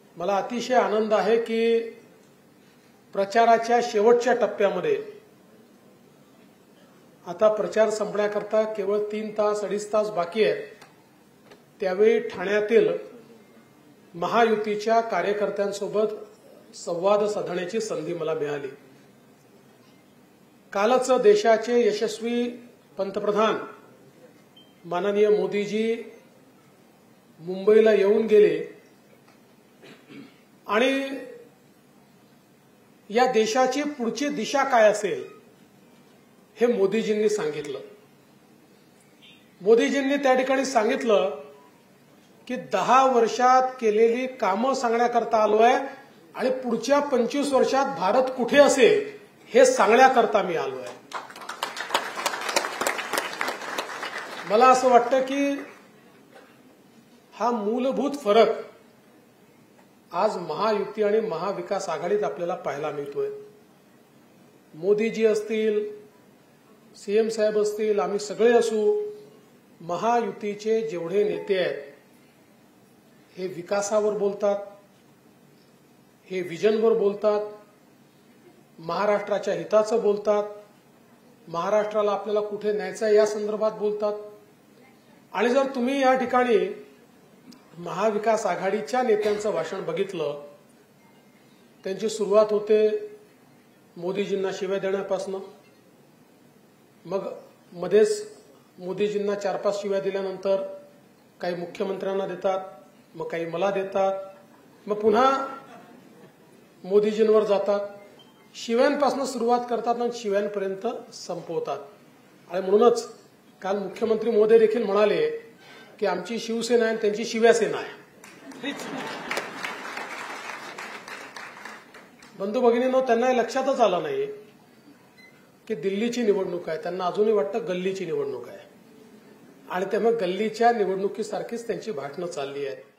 मला अतिशय आनंद आहे की प्रचाराच्या शेवटच्या टप्प्यामध्ये आता प्रचार संपण्याकरता केवळ 3 तास 2.5 तास बाकी आहेत. त्यावेळी ठाण्यातील महायुतीच्या कार्यकर्त्यांसोबत संवाद साधण्याची संधी मला मिळाली. कालच देशाचे यशस्वी पंतप्रधान माननीय मोदीजी मुंबईला येऊन गेले आणि या देशाची पुढची दिशा काय असेल हे मोदीजींनी सांगितलं. मोदीजींनी त्या ठिकाणी सांगितलं की 10 वर्षात केलेली कामं सांगण्याकरता आलोय आणि पुढच्या 25 वर्षात भारत कुठे असेल हे सांगण्याकरता मी आलोय. मला असं वाटतं की हा मूलभूत फरक आज महायुती आणि महाविकास आघाडीत आपल्याला पाहायला मिळतोय. मोदीजी असतील, सीएम साहेब असतील, आम्ही सगळे असू, महायुतीचे जेवढे नेते आहेत हे विकासावर बोलतात, हे विजनवर बोलतात, महाराष्ट्राच्या हिताचं बोलतात, महाराष्ट्राला आपल्याला कुठे न्यायचं आहे या संदर्भात बोलतात. आणि जर तुम्ही या ठिकाणी महाविकास आघाडीच्या नेत्यांचं भाषण बघितलं, त्यांची सुरुवात होते मोदीजींना शिव्या देण्यापासून, मग मध्येच मोदीजींना 4-5 शिव्या दिल्यानंतर काही मुख्यमंत्र्यांना देतात, मग काही मला देतात, मग पुन्हा मोदीजींवर जातात. शिव्यांपासून सुरुवात करतात आणि शिव्यांपर्यंत संपवतात. आणि म्हणूनच काल मुख्यमंत्री महोदय देखील म्हणाले की आमची शिवसेना आहे त्यांची शिवसेना आहे. बंधू भगिनींनो, त्यांना हे लक्षातच आलं नाही की दिल्लीची निवडणूक आहे. त्यांना अजूनही वाटतं गल्लीची निवडणूक आहे आणि त्यामुळे गल्लीच्या निवडणुकीसारखीच त्यांची भाषणं चालली आहेत.